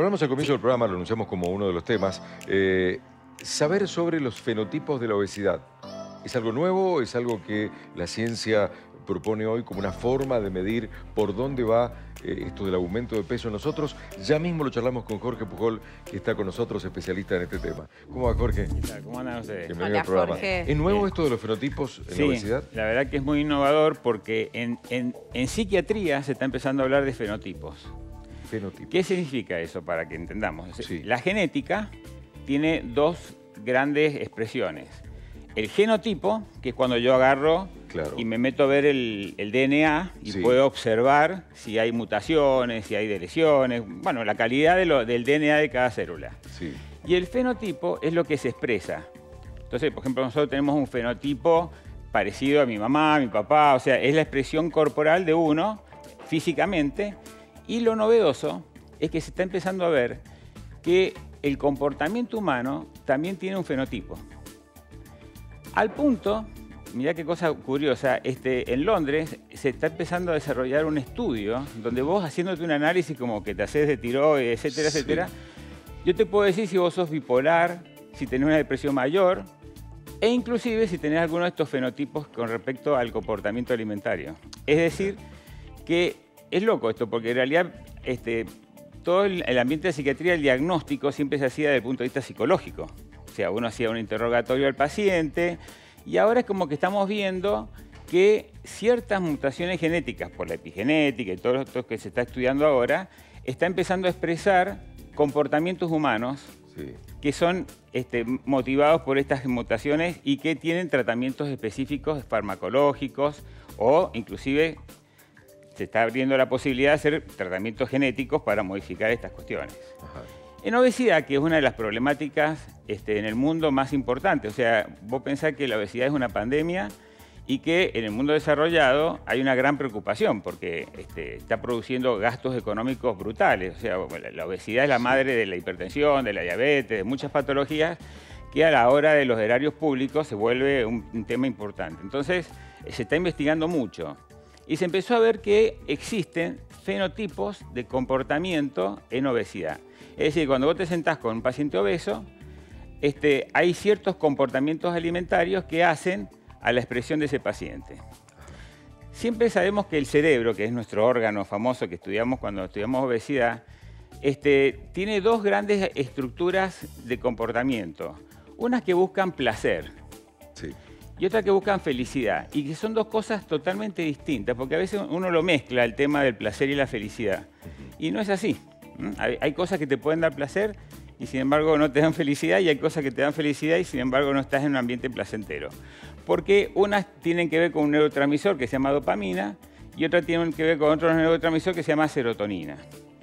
Hablamos al comienzo del programa, lo anunciamos como uno de los temas, saber sobre los fenotipos de la obesidad. ¿Es algo nuevo? ¿Es algo que la ciencia propone hoy como una forma de medir por dónde va esto del aumento de peso en nosotros? Ya mismo lo charlamos con Jorge Pujol, que está con nosotros, especialista en este tema. ¿Cómo va, Jorge? ¿Qué tal? ¿Cómo andan ustedes? Bienvenido al programa. Jorge. ¿Es nuevo esto de los fenotipos en la obesidad? La verdad que es muy innovador porque en psiquiatría se está empezando a hablar de fenotipos. Fenotipos. ¿Qué significa eso para que entendamos? Sí. La genética tiene dos grandes expresiones. El genotipo, que es cuando yo agarro y me meto a ver el DNA y puedo observar si hay mutaciones, si hay deleciones, bueno, la calidad del DNA de cada célula. Sí. Y el fenotipo es lo que se expresa. Entonces, por ejemplo, nosotros tenemos un fenotipo parecido a mi mamá, a mi papá, o sea, es la expresión corporal de uno físicamente. Y lo novedoso es que se está empezando a ver que el comportamiento humano también tiene un fenotipo. Al punto, mirá qué cosa curiosa, en Londres se está empezando a desarrollar un estudio donde vos, haciéndote un análisis como que te haces de tiroides, etcétera, etcétera, yo te puedo decir si vos sos bipolar, si tenés una depresión mayor e inclusive si tenés alguno de estos fenotipos con respecto al comportamiento alimentario. Es decir, que es loco esto, porque en realidad todo el ambiente de psiquiatría, el diagnóstico siempre se hacía desde el punto de vista psicológico. O sea, uno hacía un interrogatorio al paciente y ahora es como que estamos viendo que ciertas mutaciones genéticas por la epigenética y todo esto que se está estudiando ahora, está empezando a expresar comportamientos humanos que son motivados por estas mutaciones y que tienen tratamientos específicos farmacológicos o inclusive se está abriendo la posibilidad de hacer tratamientos genéticos para modificar estas cuestiones. Ajá. En obesidad, que es una de las problemáticas en el mundo más importantes, o sea, vos pensás que la obesidad es una pandemia y que en el mundo desarrollado hay una gran preocupación porque está produciendo gastos económicos brutales. O sea, la obesidad es la madre de la hipertensión, de la diabetes, de muchas patologías que a la hora de los erarios públicos se vuelve un tema importante. Entonces, se está investigando mucho y se empezó a ver que existen fenotipos de comportamiento en obesidad. Es decir, cuando vos te sentás con un paciente obeso, hay ciertos comportamientos alimentarios que hacen a la expresión de ese paciente. Siempre sabemos que el cerebro, que es nuestro órgano famoso que estudiamos cuando estudiamos obesidad, tiene dos grandes estructuras de comportamiento. Unas que buscan placer y otras que buscan felicidad. Y que son dos cosas totalmente distintas, porque a veces uno lo mezcla, el tema del placer y la felicidad. Y no es así. Hay cosas que te pueden dar placer y sin embargo no te dan felicidad, y hay cosas que te dan felicidad y sin embargo no estás en un ambiente placentero. Porque unas tienen que ver con un neurotransmisor que se llama dopamina y otras tienen que ver con otro neurotransmisor que se llama serotonina.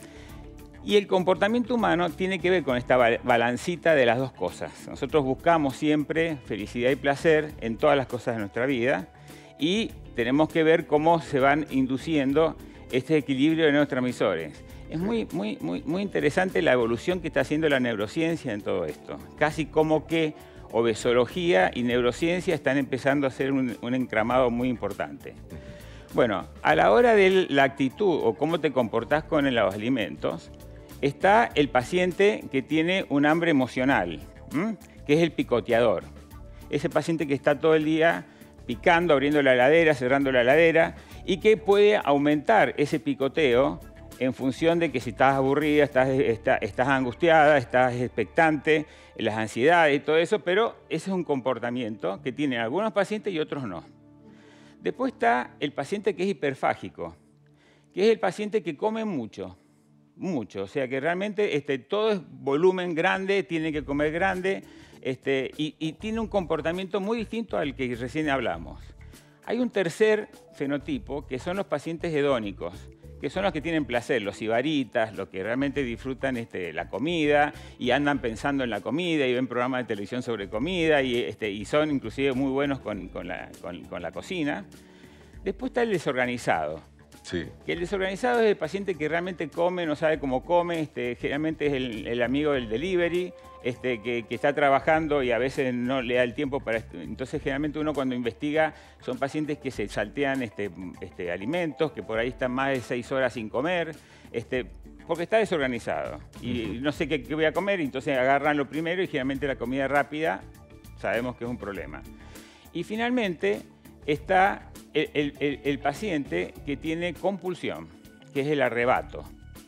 Y el comportamiento humano tiene que ver con esta balancita de las dos cosas. Nosotros buscamos siempre felicidad y placer en todas las cosas de nuestra vida y tenemos que ver cómo se van induciendo este equilibrio de neurotransmisores. Es muy interesante la evolución que está haciendo la neurociencia en todo esto. Casi como que obesología y neurociencia están empezando a hacer un entramado muy importante. Bueno, a la hora de la actitud o cómo te comportás con los alimentos, está el paciente que tiene un hambre emocional, que es el picoteador. Ese paciente que está todo el día picando, abriendo la heladera, cerrando la heladera, y que puede aumentar ese picoteo en función de que si estás aburrida, estás angustiada, estás expectante, las ansiedades y todo eso, pero ese es un comportamiento que tienen algunos pacientes y otros no. Después está el paciente que es hiperfágico, que es el paciente que come mucho, o sea que realmente todo es volumen grande, tiene que comer grande y tiene un comportamiento muy distinto al que recién hablamos. Hay un tercer fenotipo que son los pacientes hedónicos, que son los que tienen placer, los sibaritas, los que realmente disfrutan la comida y andan pensando en la comida y ven programas de televisión sobre comida y son inclusive muy buenos con la cocina. Después está el desorganizado. Que el desorganizado es el paciente que realmente come, no sabe cómo come, generalmente es el amigo del delivery, que está trabajando y a veces no le da el tiempo para esto. Entonces, generalmente uno cuando investiga son pacientes que se saltean alimentos, que por ahí están más de 6 horas sin comer, porque está desorganizado. Y no sé qué voy a comer, entonces agarran lo primero y generalmente la comida rápida sabemos que es un problema. Y finalmente está el paciente que tiene compulsión, que es el arrebato.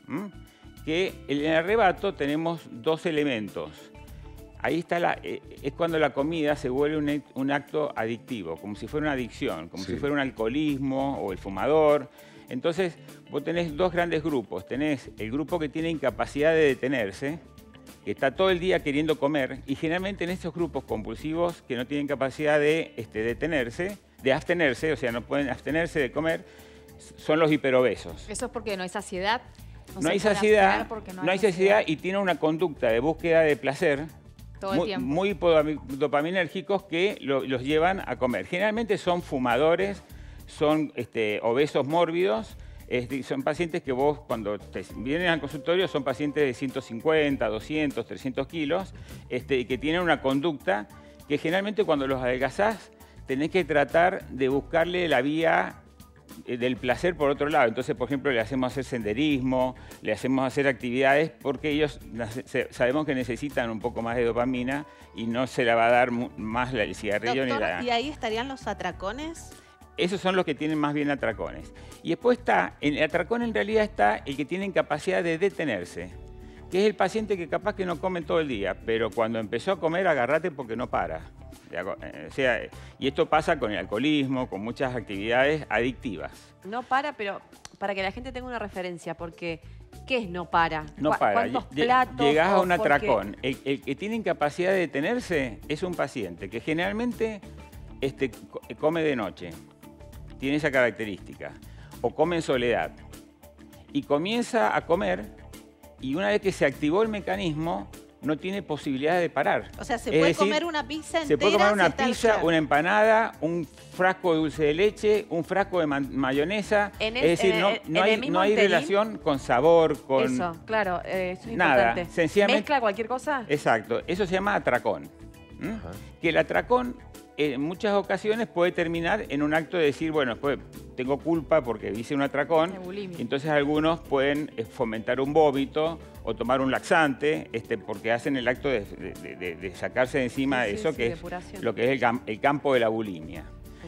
Que en el arrebato tenemos dos elementos. Ahí está es cuando la comida se vuelve un acto adictivo, como si fuera una adicción, como si fuera un alcoholismo o el fumador. Entonces, vos tenés dos grandes grupos. Tenés el grupo que tiene incapacidad de detenerse, que está todo el día queriendo comer, y generalmente en estos grupos compulsivos que no tienen capacidad de detenerse, de abstenerse, o sea, no pueden abstenerse de comer, son los hiperobesos. ¿Eso es porque no hay saciedad? No hay saciedad, no hay saciedad y tiene una conducta de búsqueda de placer todo el tiempo. Muy dopaminérgicos que los llevan a comer. Generalmente son fumadores, son obesos mórbidos, son pacientes que vos cuando vienen al consultorio son pacientes de 150, 200, 300 kilos y que tienen una conducta que generalmente cuando los adelgazás tenés que tratar de buscarle la vía del placer por otro lado. Entonces, por ejemplo, le hacemos hacer senderismo, le hacemos hacer actividades porque ellos sabemos que necesitan un poco más de dopamina y no se la va a dar más el cigarrillo. Doctor, ni la... ¿y ahí estarían los atracones? Esos son los que tienen más bien atracones. Y después está, en el atracón en realidad está el que tiene capacidad de detenerse, que es el paciente que capaz que no come todo el día, pero cuando empezó a comer, agarrate porque no para. O sea, y esto pasa con el alcoholismo, con muchas actividades adictivas. No para, pero para que la gente tenga una referencia, porque ¿qué es no para? No para. ¿Cuántos platos? Llegás a un atracón. El que tiene incapacidad de detenerse es un paciente que generalmente come de noche. Tiene esa característica. O come en soledad. Y comienza a comer y una vez que se activó el mecanismo, no tiene posibilidad de parar. O sea, se puede comer una pizza entera. Se puede comer una pizza, claro, una empanada, un frasco de dulce de leche, un frasco de mayonesa. Es decir, no hay relación con sabor, con... Eso, claro, eso es nada, importante. sencillamente... ¿Mezcla cualquier cosa? Exacto, eso se llama atracón. Que el atracón en muchas ocasiones puede terminar en un acto de decir, bueno, pues tengo culpa porque hice un atracón. Entonces algunos pueden fomentar un vómito o tomar un laxante porque hacen el acto de sacarse de encima de eso, que es lo que es el campo de la bulimia.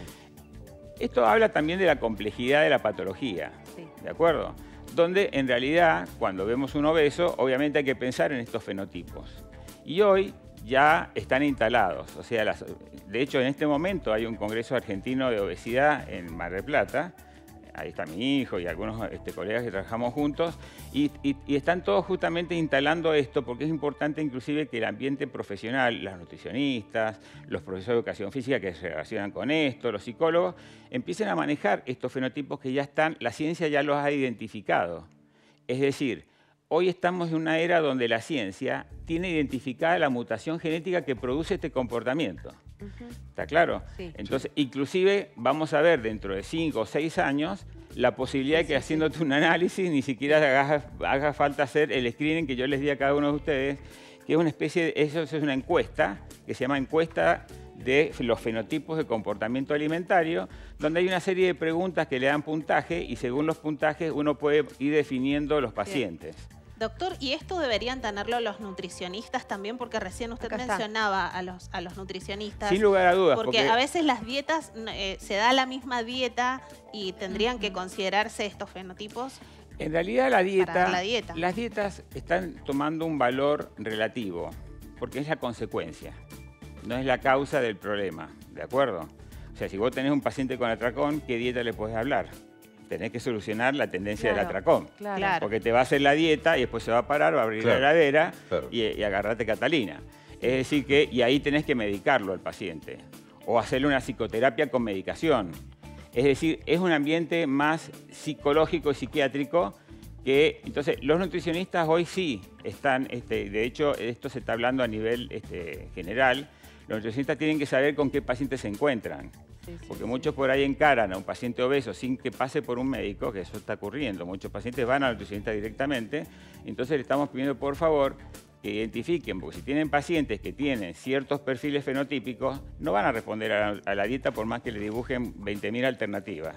Esto habla también de la complejidad de la patología, ¿de acuerdo? Donde en realidad, cuando vemos un obeso, obviamente hay que pensar en estos fenotipos. Y hoy ya están instalados. O sea, de hecho, en este momento hay un congreso argentino de obesidad en Mar del Plata. Ahí está mi hijo y algunos colegas que trabajamos juntos. Y están todos justamente instalando esto porque es importante inclusive que el ambiente profesional, las nutricionistas, los profesores de educación física que se relacionan con esto, los psicólogos, empiecen a manejar estos fenotipos que ya están, la ciencia ya los ha identificado. Es decir, hoy estamos en una era donde la ciencia tiene identificada la mutación genética que produce este comportamiento. ¿Está claro? Sí. Entonces, inclusive vamos a ver dentro de 5 o 6 años la posibilidad de que haciéndote un análisis ni siquiera haga falta hacer el screening que yo les di a cada uno de ustedes, que es una especie de, eso es una encuesta que se llama encuesta de los fenotipos de comportamiento alimentario, donde hay una serie de preguntas que le dan puntaje y según los puntajes uno puede ir definiendo los pacientes. Bien. Doctor, ¿y esto deberían tenerlo los nutricionistas también? Porque recién usted mencionaba a los nutricionistas. Sin lugar a dudas. Porque a veces las dietas, se da la misma dieta y tendrían que considerarse estos fenotipos. En realidad las dietas están tomando un valor relativo, porque es la consecuencia, no es la causa del problema, ¿de acuerdo? O sea, si vos tenés un paciente con atracón, ¿qué dieta le podés hablar? Tenés que solucionar la tendencia del atracón. Claro. Porque te va a hacer la dieta y después se va a parar, va a abrir la heladera y agarrate Catalina. Es decir que, y ahí tenés que medicarlo al paciente. O hacerle una psicoterapia con medicación. Es decir, es un ambiente más psicológico y psiquiátrico que, entonces, los nutricionistas hoy sí están, de hecho, esto se está hablando a nivel general. Los nutricionistas tienen que saber con qué pacientes se encuentran. Porque muchos por ahí encaran a un paciente obeso sin que pase por un médico, que eso está ocurriendo. Muchos pacientes van al nutricionista directamente. Entonces le estamos pidiendo, por favor, que identifiquen, porque si tienen pacientes que tienen ciertos perfiles fenotípicos, no van a responder a la dieta por más que le dibujen 20.000 alternativas.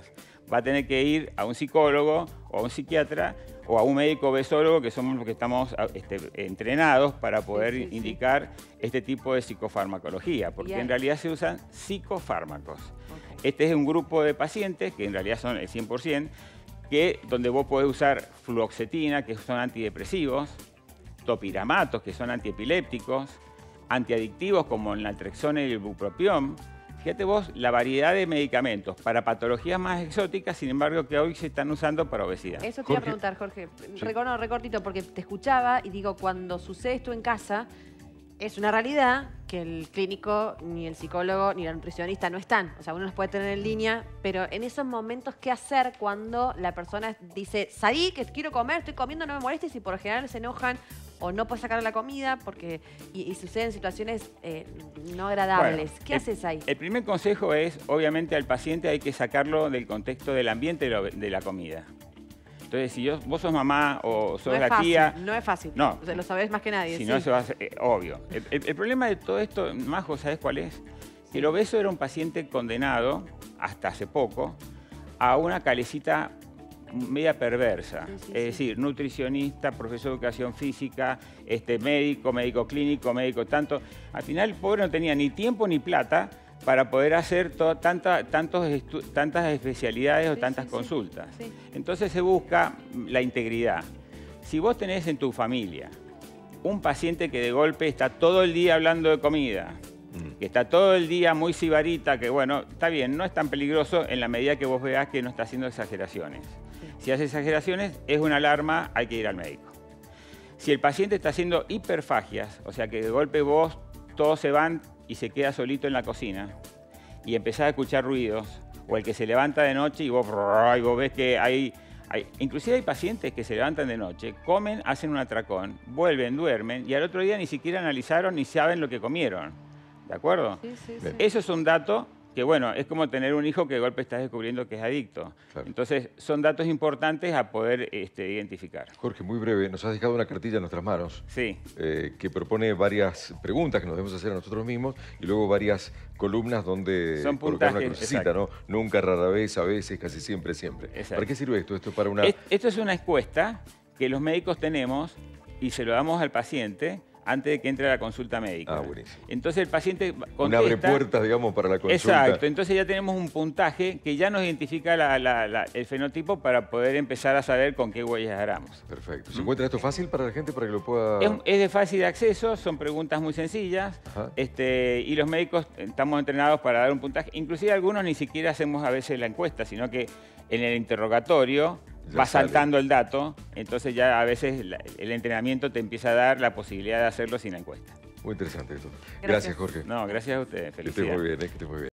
va a tener que ir a un psicólogo o a un psiquiatra o a un médico obesólogo, que somos los que estamos entrenados para poder indicar este tipo de psicofarmacología, porque en realidad se usan psicofármacos. Este es un grupo de pacientes, que en realidad son el 100%, donde vos podés usar fluoxetina, que son antidepresivos, topiramatos, que son antiepilépticos, antiadictivos como el naltrexona y el bupropión. Fíjate vos la variedad de medicamentos para patologías más exóticas, sin embargo, que hoy se están usando para obesidad. Eso te iba a preguntar, Jorge. Sí. Recortito, porque te escuchaba y digo, cuando sucede esto en casa, es una realidad que el clínico, ni el psicólogo, ni la nutricionista no están. O sea, uno los puede tener en línea, pero en esos momentos, ¿qué hacer cuando la persona dice, salí, que quiero comer, estoy comiendo, no me molestes, y por lo general se enojan o no puedes sacar la comida porque y suceden situaciones no agradables? Bueno, ¿qué haces ahí? El primer consejo es, obviamente, al paciente hay que sacarlo del contexto del ambiente de la comida. Entonces, si vos sos mamá o sos la tía... No es fácil, no. O sea, lo sabés más que nadie. Si no, se va a hacer, obvio. El problema de todo esto, Majo, ¿sabés cuál es? Que el obeso era un paciente condenado, hasta hace poco, a una calecita media perversa. Es decir, nutricionista, profesor de educación física, médico clínico, médico tanto. Al final el pobre no tenía ni tiempo ni plata para poder hacer tantas especialidades o tantas consultas. Entonces se busca la integridad. Si vos tenés en tu familia un paciente que de golpe está todo el día hablando de comida, que está todo el día muy sibarita, que bueno, está bien, no es tan peligroso en la medida que vos veas que no está haciendo exageraciones. Si hace exageraciones, es una alarma, hay que ir al médico. Si el paciente está haciendo hiperfagias, o sea que de golpe vos, todos se van y se queda solito en la cocina y empezás a escuchar ruidos, o el que se levanta de noche y vos ves que inclusive hay pacientes que se levantan de noche, comen, hacen un atracón, vuelven, duermen y al otro día ni siquiera analizaron ni saben lo que comieron. ¿De acuerdo? Eso es un dato que, bueno, es como tener un hijo que de golpe estás descubriendo que es adicto. Claro. Entonces, son datos importantes a poder identificar. Jorge, muy breve, nos has dejado una cartilla en nuestras manos. Sí. Que propone varias preguntas que nos debemos hacer a nosotros mismos y luego varias columnas donde son colocar una crucecita, ¿no? Nunca, rara vez, a veces, casi siempre, siempre. Exacto. ¿Para qué sirve esto? Esto es para una... Esto es una encuesta que los médicos tenemos y se lo damos al paciente antes de que entre a la consulta médica. Ah, buenísimo. Entonces el paciente contesta... Un abre puertas, digamos, para la consulta. Exacto. Entonces ya tenemos un puntaje que ya nos identifica el fenotipo para poder empezar a saber con qué huellas haramos. Perfecto. ¿Se encuentra esto fácil para la gente para que lo pueda...? Es de fácil acceso, son preguntas muy sencillas. Y los médicos estamos entrenados para dar un puntaje. Inclusive algunos ni siquiera hacemos a veces la encuesta, sino que en el interrogatorio va saltando el dato, entonces ya a veces el entrenamiento te empieza a dar la posibilidad de hacerlo sin la encuesta. Muy interesante esto. Gracias, Jorge. No, gracias a ustedes. Felicidades. Que esté muy bien, que esté muy bien.